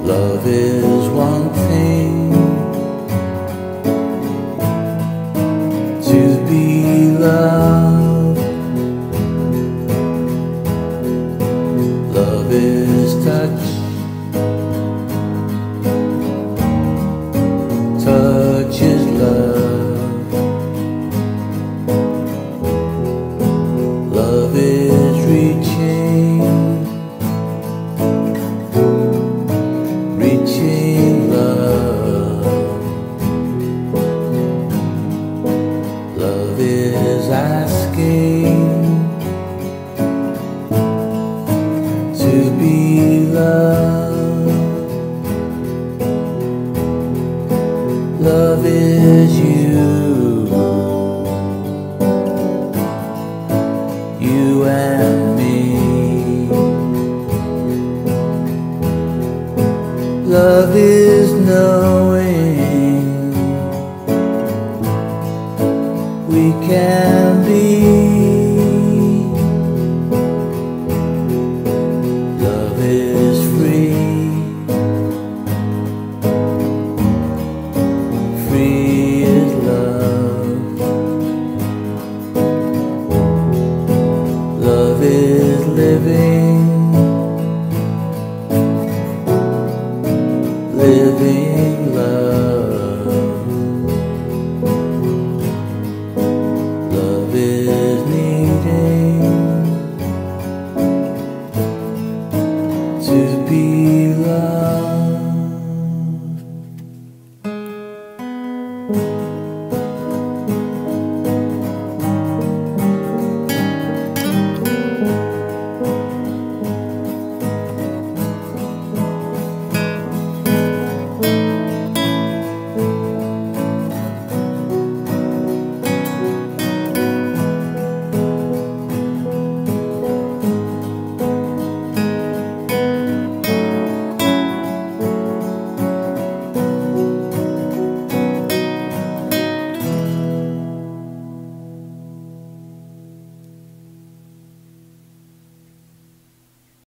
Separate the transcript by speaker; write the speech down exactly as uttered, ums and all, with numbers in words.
Speaker 1: Love is one thing, to be loved. Love is touch, touch is love. Love is reaching, reaching love. Love is asking to be loved. Love is you, you and me. Love is knowing we can be. Love is free, free is love. Love is living, living love.